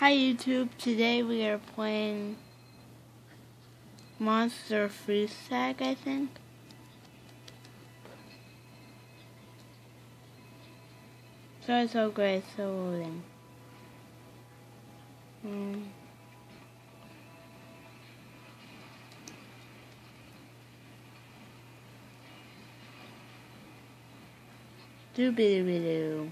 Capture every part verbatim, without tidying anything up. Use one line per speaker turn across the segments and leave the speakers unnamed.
Hi YouTube, today we are playing Monster Freeze Tag, I think. Sorry, so great, so loading. Um, Doobie-doo-doo.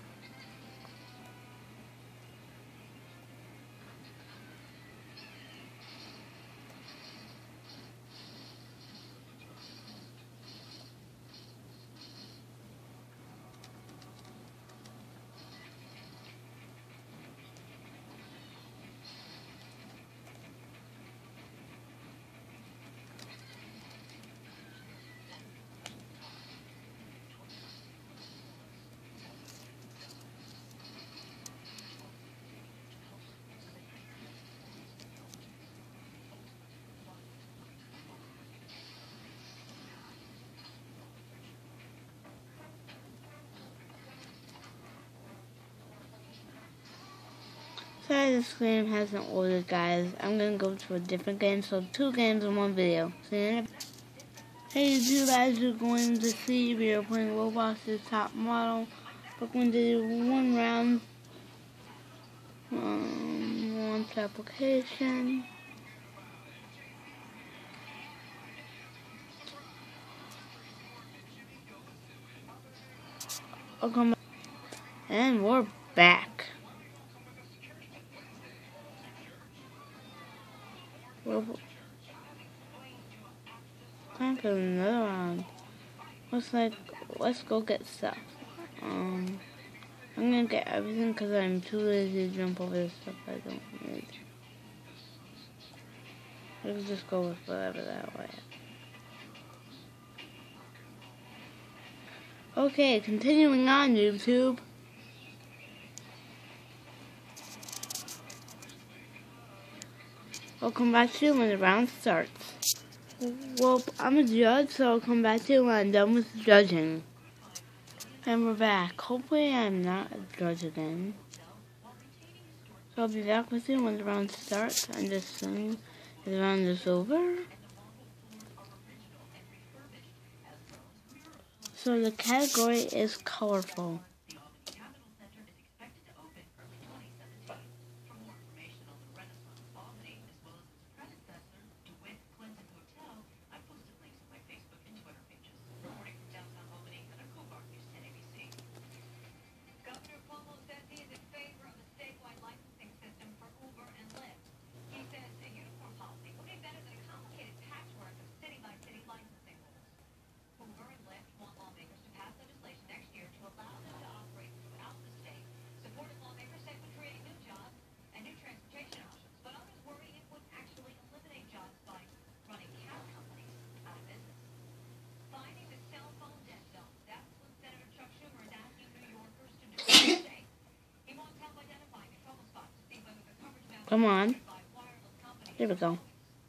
Sorry this game hasn't ordered, guys. I'm gonna go to a different game, so two games in one video. See you in a- Hey YouTube, as you're going to see, we are playing Roblox's Top Model. We're going to do one round, um, launch application. I'll come back. And we're back. We're time for another round. Let's like, let's go get stuff. Um, I'm gonna get everything because I'm too lazy to jump over the stuff I don't need. Let's just go with whatever that way. Okay, continuing on YouTube. I'll come back to you when the round starts. Well, I'm a judge, so I'll come back to you when I'm done with judging. And we're back. Hopefully I'm not a judge again. So I'll be back with you when the round starts. I'm just saying the round is over. So the category is colorful. Come on. Here we go.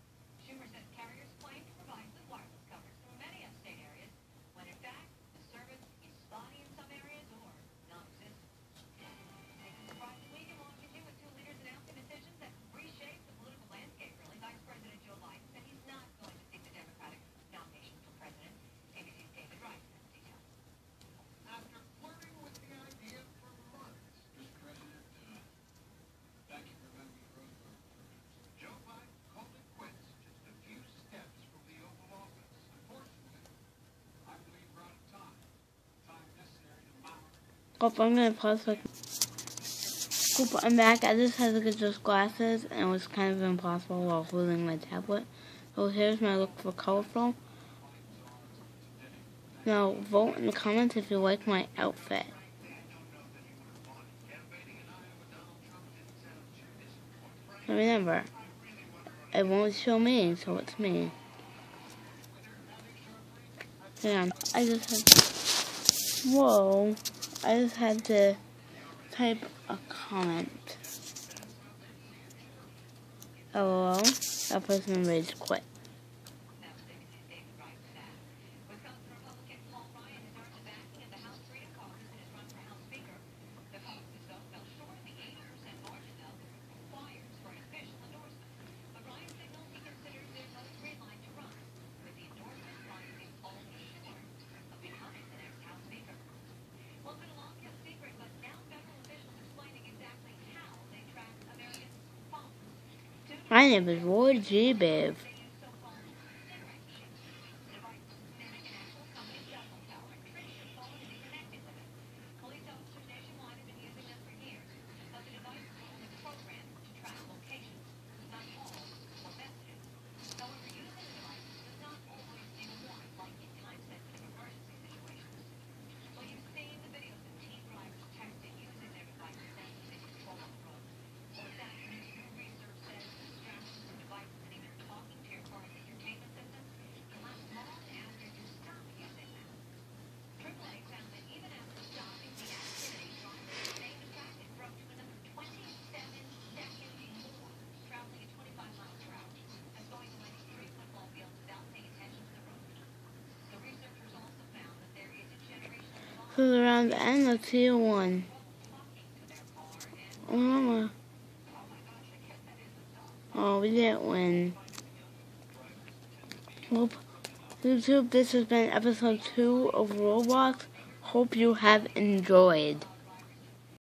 Oh, I'm gonna pause like. Cool, I'm back. I just had to get those glasses, and it was kind of impossible while holding my tablet. So here's my look for colorful. Now vote in the comments if you like my outfit. And remember, it won't show me, so it's me. Hang on, I just had. Whoa. I just had to type a comment. LOL, that person rage quit. My name is Roy G. Biv. So around the end, let's see who won. Oh, mama. Oh, we didn't win. Well, YouTube, this has been episode two of Roblox. Hope you have enjoyed.